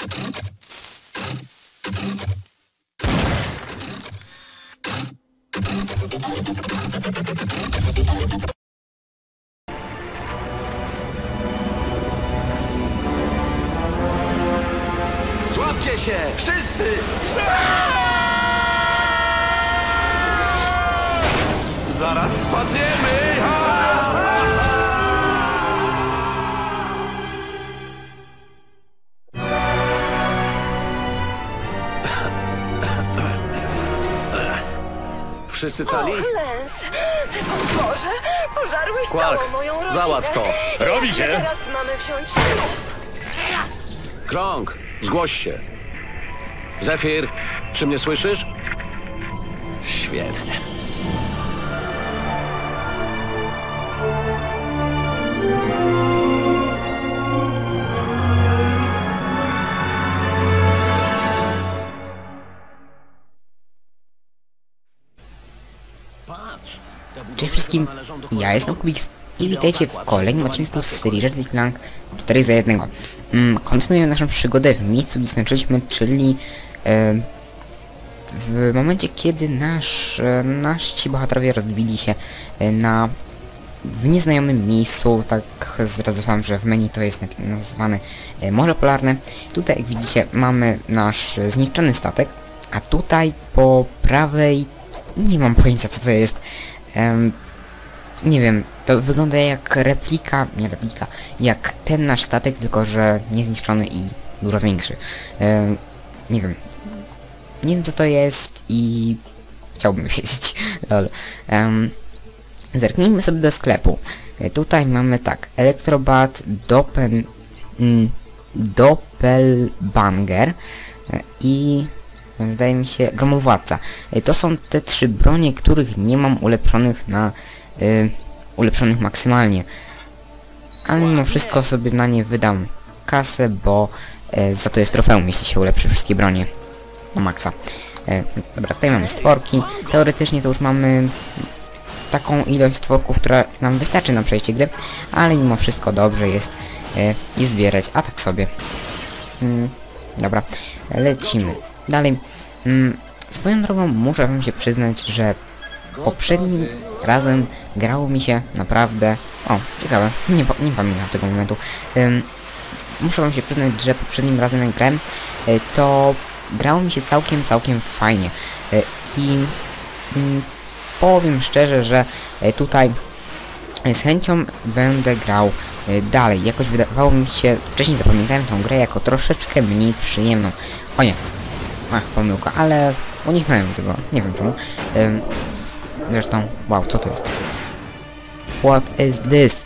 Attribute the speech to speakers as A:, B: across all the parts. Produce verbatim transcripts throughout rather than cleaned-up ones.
A: Złapcie się! Wszyscy! Zaraz spadniemy! Wszyscy cali?
B: O, Lens! O Boże! Pożarłeś
A: Quark,
B: całą moją rodzinę!
A: załatw to!
C: Robi się!
B: Teraz mamy wziąć ślub!
A: Krąg, zgłoś się. Zefir, czy mnie słyszysz? Świetnie.
D: Cześć wszystkim, ja jestem Kubiks i witajcie w kolejnym odcinku z serii Ratchet and Clank cztery za jednego. Mm, kontynuujemy naszą przygodę w miejscu, gdzie skończyliśmy, czyli e, w momencie, kiedy nasz, e, nasi bohaterowie rozbili się e, na w nieznajomym miejscu. Tak zdradzę wam, że w menu to jest nazwane e, Morze Polarne. Tutaj, jak widzicie, mamy nasz zniszczony statek, a tutaj po prawej nie mam pojęcia, co to jest. Um, nie wiem, to wygląda jak replika, nie replika, jak ten nasz statek, tylko że niezniszczony i dużo większy. Um, nie wiem, nie wiem co to jest i chciałbym wiedzieć. um, Zerknijmy sobie do sklepu. E, tutaj mamy tak, Elektrobat, Dopen, mm, Doppelbanger e, i zdaje mi się Gromowładca. To są te trzy bronie, których nie mam ulepszonych na y, ulepszonych maksymalnie. Ale mimo wszystko sobie na nie wydam kasę, bo y, za to jest trofeum, jeśli się ulepszy wszystkie bronie na maksa. Y, dobra, tutaj mamy stworki. Teoretycznie to już mamy taką ilość stworków, która nam wystarczy na przejście gry, ale mimo wszystko dobrze jest y, i zbierać, a tak sobie. Y, dobra, lecimy. Dalej, mm, swoją drogą muszę wam się przyznać, że poprzednim razem grało mi się naprawdę... O, ciekawe, nie, nie pamiętam tego momentu. Ym, muszę wam się przyznać, że poprzednim razem jak grałem, y, to grało mi się całkiem, całkiem fajnie. Y, I y, powiem szczerze, że y, tutaj y, z chęcią będę grał y, dalej. Jakoś wydawało mi się, wcześniej zapamiętałem tą grę jako troszeczkę mniej przyjemną. O nie. Ach, pomyłka, ale uniknąłem tego, nie wiem czemu. Ym, zresztą, wow, co to jest? What is this?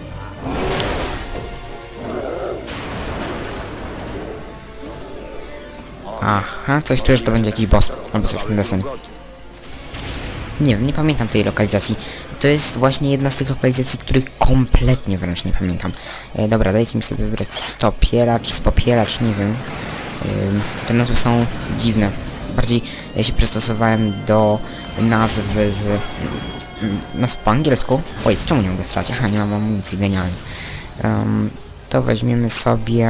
D: Aha, coś czuję, że to będzie jakiś boss, albo coś w tym deseń. Nie wiem, nie pamiętam tej lokalizacji. To jest właśnie jedna z tych lokalizacji, których kompletnie wręcz nie pamiętam. E, dobra, dajcie mi sobie wybrać stopielacz, spopielacz, nie wiem. Te nazwy są dziwne. Bardziej ja się przystosowałem do nazwy z... nazw po angielsku. Oj, czemu nie mogę strzelać? Aha, nie mam amunicji, genialnie. Um, to weźmiemy sobie...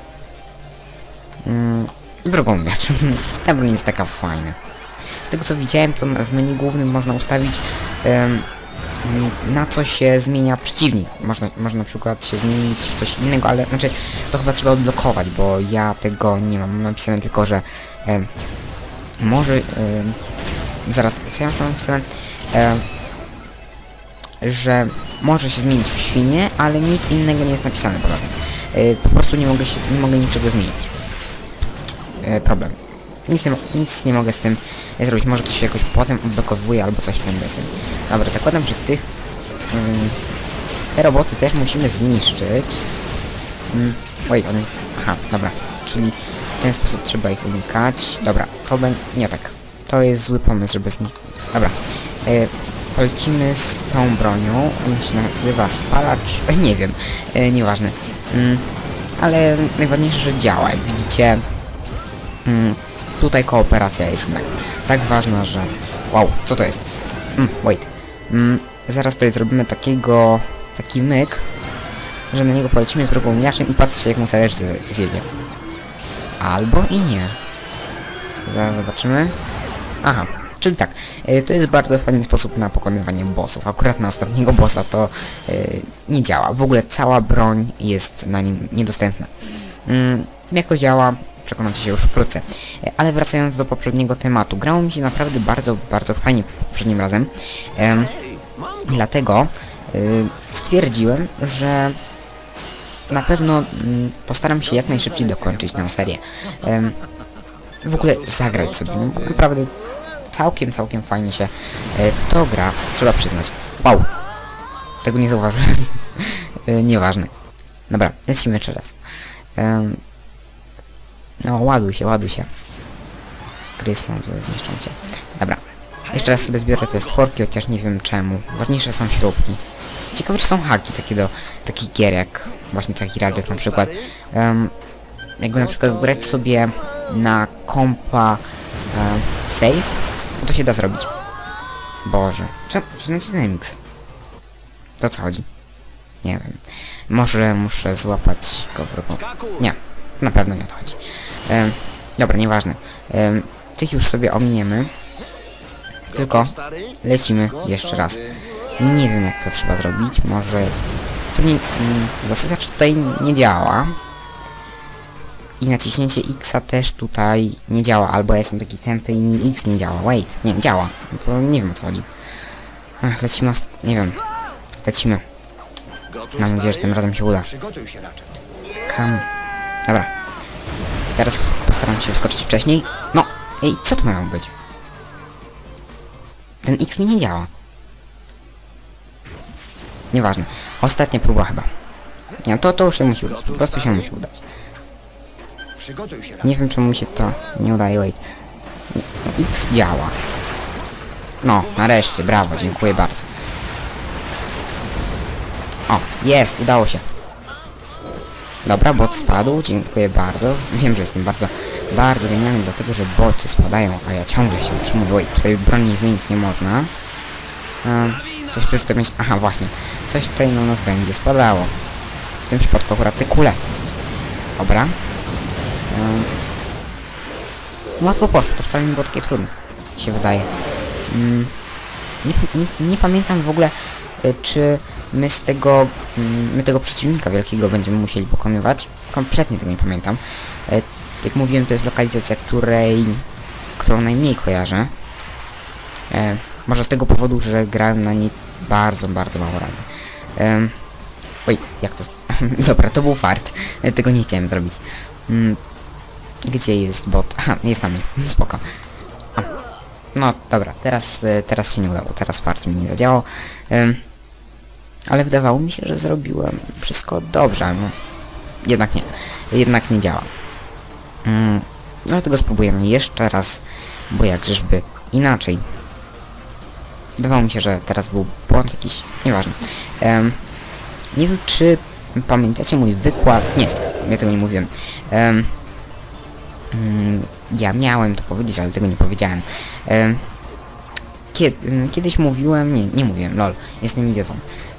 D: Um, drugą miecz. Ta broń jest taka fajna. Z tego co widziałem, to w menu głównym można ustawić um, na co się zmienia przeciwnik. Można, można na przykład się zmienić w coś innego, ale znaczy to chyba trzeba odblokować, bo ja tego nie mam. Mam napisane tylko, że e, może e, zaraz, co ja mam napisane? E, że może się zmienić w świnie, ale nic innego nie jest napisane poza tym. E, po prostu nie mogę się, nie mogę niczego zmienić, więc e, problem. Nic nie, nic nie mogę z tym zrobić. Może to się jakoś potem odblokowuje albo coś w tym deseń. Dobra, zakładam, że tych um, te roboty też musimy zniszczyć. Um, wait, on... Aha, dobra. Czyli w ten sposób trzeba ich unikać. Dobra, to będzie... Nie tak. To jest zły pomysł, żeby z nich... Dobra. E, polecimy z tą bronią. On się nazywa spalacz... Nie wiem. E, nieważne. Um, ale najważniejsze, że działa. Jak widzicie... Um, tutaj kooperacja jest jednak tak ważna, że... Wow, co to jest? Mm, wait. Mm, zaraz tutaj zrobimy takiego... Taki myk, że na niego polecimy z drugą miaszem i patrzcie, jak mu całe życie zjedzie. albo i nie. Zaraz zobaczymy. Aha, czyli tak, y, to jest bardzo fajny sposób na pokonywanie bossów. Akurat na ostatniego bossa to y, nie działa. W ogóle cała broń jest na nim niedostępna. Mm, jak to działa, przekonacie się już wkrótce. Y, ale wracając do poprzedniego tematu, grało mi się naprawdę bardzo, bardzo fajnie poprzednim razem. Y, dlatego y, stwierdziłem, że na pewno y, postaram się jak najszybciej dokończyć tę serię. Y, w ogóle zagrać sobie. Naprawdę całkiem, całkiem fajnie się e, w to gra, trzeba przyznać. Wow! Tego nie zauważyłem. e, nieważne. Dobra, lecimy jeszcze raz. E, no, ładuj się, ładuj się. Kryston, zniszczą cię. Dobra. Jeszcze raz sobie zbiorę te stworki, chociaż nie wiem czemu. Ważniejsze są śrubki. Ciekawe, czy są haki takie do takich gier, jak właśnie taki Radget na przykład. Um, jakby na przykład grać sobie na kompa e, save, no to się da zrobić. Boże. Czemu? Czy nacisnąłem X? To co chodzi? Nie wiem. Może muszę złapać go w ruchu. Nie. Na pewno nie o to chodzi. E, dobra, nieważne. E, tych już sobie ominiemy. Tylko lecimy jeszcze raz. Nie wiem jak to trzeba zrobić. Może... To nie... Zasadzacz tutaj nie działa. I naciśnięcie X-a też tutaj nie działa, albo ja jestem taki tępy i mi X nie działa. Wait, nie, działa. No to nie wiem o co chodzi. Ach, lecimy, nie wiem. Lecimy. Mam nadzieję, że tym razem się uda. Kam. Dobra. Teraz postaram się wskoczyć wcześniej. No, ej, co to miało być? Ten X mi nie działa. Nieważne. Ostatnia próba chyba. Nie, to, to już się musi udać. Po prostu się musi udać. Nie wiem czemu się to nie udaje, wait. No, X działa. No, nareszcie, brawo, dziękuję bardzo. O, jest, udało się. Dobra, bot spadł, dziękuję bardzo. Wiem, że jestem bardzo, bardzo genialny, dlatego że boty spadają, a ja ciągle się utrzymuję. Wait, tutaj broni zmienić nie można. Um, coś tu już tutaj będzie... Aha, właśnie. Coś tutaj na nas będzie spadało. W tym przypadku akurat te kule. Dobra. Um, łatwo poszło, to wcale nie było takie trudne, się wydaje. Um, nie, nie, nie pamiętam w ogóle, y, czy my z tego, y, my tego przeciwnika wielkiego będziemy musieli pokonywać. Kompletnie tego nie pamiętam. Y, jak mówiłem, to jest lokalizacja, której, którą najmniej kojarzę. Y, może z tego powodu, że grałem na niej bardzo, bardzo mało razy. Y, wait, jak to... Dobra, to był fart. Y, tego nie chciałem zrobić. Y, Gdzie jest bot? Aha, jest na mnie. Spoko. A. No, dobra, teraz, teraz się nie udało. Teraz fart mi nie zadziałał. Um, ale wydawało mi się, że zrobiłem wszystko dobrze, no. Jednak nie. Jednak nie działa. Um, dlatego spróbujemy jeszcze raz, bo jakżeżby inaczej. Wydawało mi się, że teraz był błąd jakiś. Nieważne. Um, nie wiem, czy pamiętacie mój wykład. Nie, ja tego nie mówiłem. Um, Ja miałem to powiedzieć, ale tego nie powiedziałem. Kiedy, kiedyś mówiłem... Nie, nie mówiłem, lol. Jestem idiotą.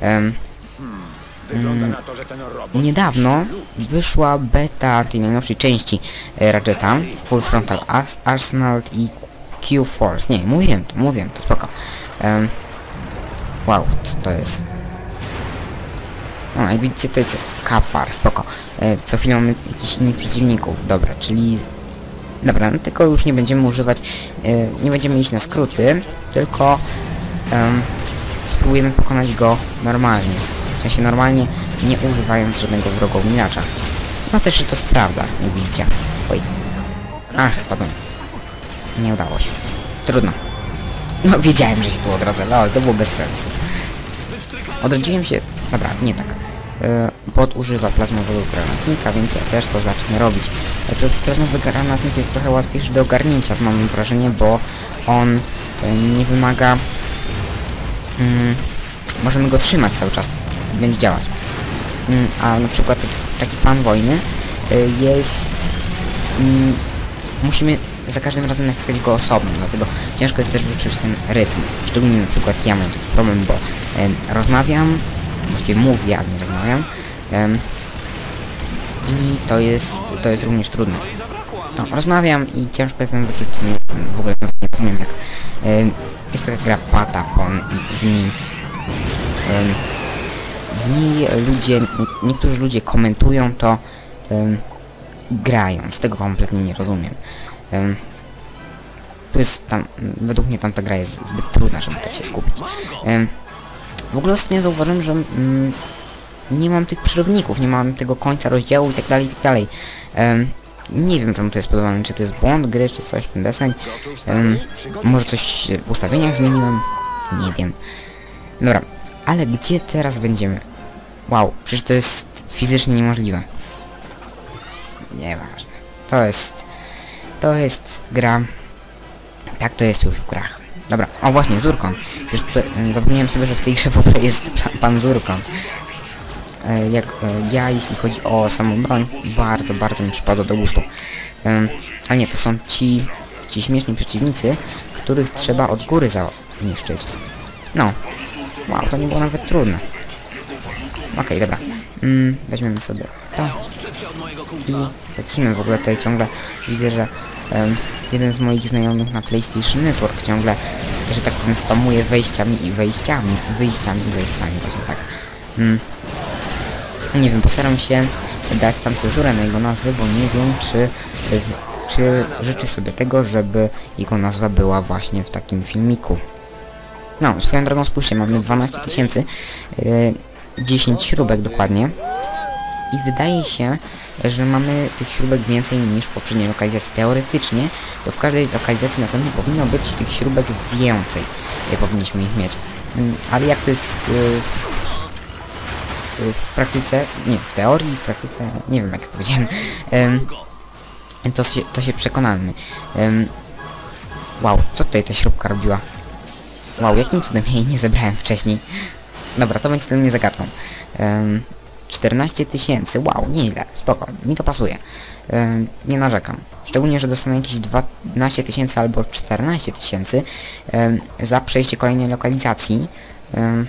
D: Niedawno wyszła beta tej najnowszej części Ratcheta. Full Frontal Arsenal i Q-Force. Nie, mówiłem to, mówiłem to, spoko. Wow, co to jest? O, jak widzicie, to jest Kafar, spoko. Co chwilę mamy jakichś innych przeciwników. Dobra, czyli... Dobra, no tylko już nie będziemy używać, yy, nie będziemy iść na skróty, tylko yy, spróbujemy pokonać go normalnie. W sensie normalnie, nie używając żadnego wrogołomilacza. No też się to sprawdza, jak widzicie. Oj. Ach, spadłem. Nie udało się. Trudno. No wiedziałem, że się tu odrodzę, no ale to było bez sensu. Odrodziłem się... Dobra, nie tak. Bot używa plazmowego granatnika, więc ja też to zacznę robić. Plazmowy granatnik jest trochę łatwiejszy do ogarnięcia, mam wrażenie, bo on nie wymaga... Mm, możemy go trzymać cały czas i będzie działać. Mm, a na przykład taki, taki pan wojny jest... Mm, musimy za każdym razem naciskać go osobno, dlatego ciężko jest też wyczuć ten rytm. Szczególnie na przykład ja mam taki problem, bo e, rozmawiam, właściwie mówię, a nie rozmawiam. Um, I to jest, to jest również trudne. no, rozmawiam i ciężko jestem wyczuć ten, w ogóle nawet nie rozumiem jak y, jest taka gra Patapon i w niej y, w niej ludzie, niektórzy ludzie komentują to y, grając, tego kompletnie nie rozumiem. Y, tu jest tam, według mnie tam ta gra jest zbyt trudna, żeby tak się skupić. Y, w ogóle ostatnio zauważyłem, że mm, nie mam tych przerywników, nie mam tego końca rozdziału i tak dalej, i tak dalej. Um, nie wiem czemu to jest podobane, czy to jest błąd gry, czy coś, ten deseń. Um, może coś w ustawieniach zmieniłem? Nie wiem. Dobra, ale gdzie teraz będziemy? Wow, przecież to jest fizycznie niemożliwe. Nieważne. To jest... To jest gra... Tak to jest już w grach. Dobra, o właśnie, Zurkon. Już tutaj, zapomniałem sobie, że w tej grze w ogóle jest pan, pan Zurkon. E, jak e, ja, jeśli chodzi o samą broń, bardzo, bardzo mi przypadło do gustu. E, ale nie, to są ci, ci śmieszni przeciwnicy, których trzeba od góry zniszczyć. No. Wow, to nie było nawet trudne. Okej, okay, dobra. Mm, weźmiemy sobie to. I lecimy. W ogóle tutaj ciągle widzę, że um, jeden z moich znajomych na PlayStation Network ciągle, że tak powiem, spamuje wejściami i wejściami, wyjściami i wejściami, właśnie tak. Mm. Nie wiem, postaram się dać tam cezurę na jego nazwę, bo nie wiem, czy, czy życzy sobie tego, żeby jego nazwa była właśnie w takim filmiku. No, swoją drogą spójrzcie, mamy dwanaście tysięcy, yy, dziesięć śrubek dokładnie. I wydaje się, że mamy tych śrubek więcej niż w poprzedniej lokalizacji. Teoretycznie to w każdej lokalizacji następnej powinno być tych śrubek więcej. Yy, powinniśmy ich mieć. Yy, ale jak to jest yy, w, w praktyce, nie, w teorii, w praktyce, nie wiem jak powiedziałem, yy, to, się, to się przekonamy. Yy, wow, co tutaj ta śrubka robiła? Wow, jakim cudem ja jej nie zebrałem wcześniej? Dobra, to będzie dla mnie zagadką. Um, czternaście tysięcy, wow, nieźle, spoko, mi to pasuje. Um, nie narzekam. Szczególnie, że dostanę jakieś dwanaście tysięcy albo czternaście tysięcy um, za przejście kolejnej lokalizacji. Um,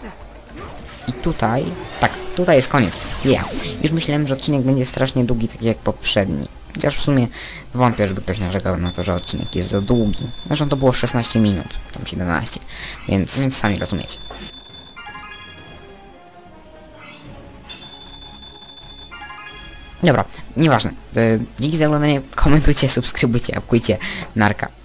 D: I tutaj, tak, tutaj jest koniec. Yeah. Już myślałem, że odcinek będzie strasznie długi, tak jak poprzedni. Chociaż w sumie wątpię, żeby ktoś narzekał na to, że odcinek jest za długi. Zresztą to było szesnaście minut, tam siedemnaście, więc, więc sami rozumiecie. Dobra, nieważne. Yy, dzięki za oglądanie, komentujcie, subskrybujcie, apkujcie, narka.